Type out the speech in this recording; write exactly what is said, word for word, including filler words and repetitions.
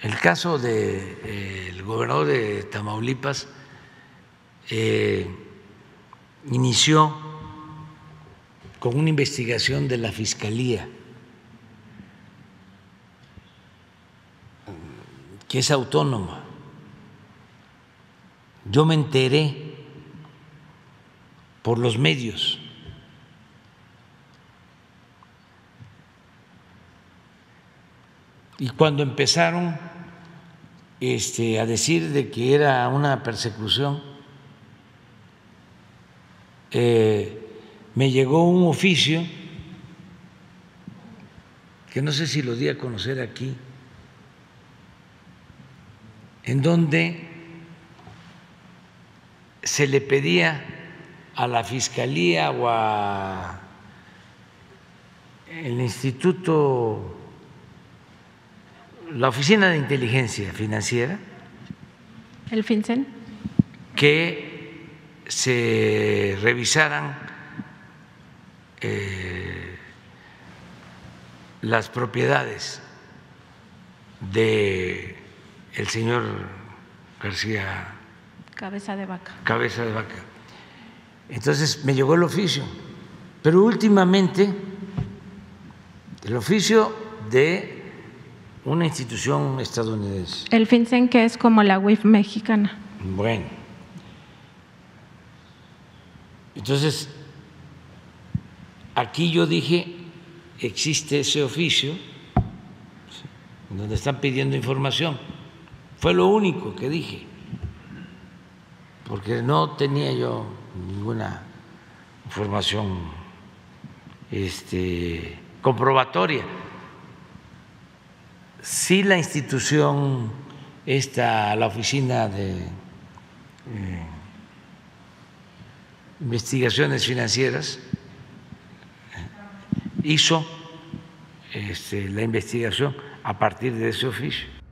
el caso del de, eh, gobernador de Tamaulipas eh, inició con una investigación de la Fiscalía, que es autónoma. Yo me enteré por los medios. Y cuando empezaron este, a decir de que era una persecución, eh, me llegó un oficio que no sé si lo di a conocer aquí, en donde se le pedía a la Fiscalía o a el Instituto, la Oficina de Inteligencia Financiera, el FinCEN, que se revisaran eh, las propiedades de el señor García Cabeza de Vaca. Cabeza de Vaca. Entonces me llegó el oficio, pero últimamente el oficio de una institución estadounidense. El FinCEN, que es como la U I F mexicana. Bueno, entonces aquí yo dije, existe ese oficio donde están pidiendo información. Fue lo único que dije, porque no tenía yo ninguna información este, comprobatoria. Sí, la institución, esta, la Oficina de eh, Investigaciones Financieras, hizo este, la investigación a partir de ese oficio.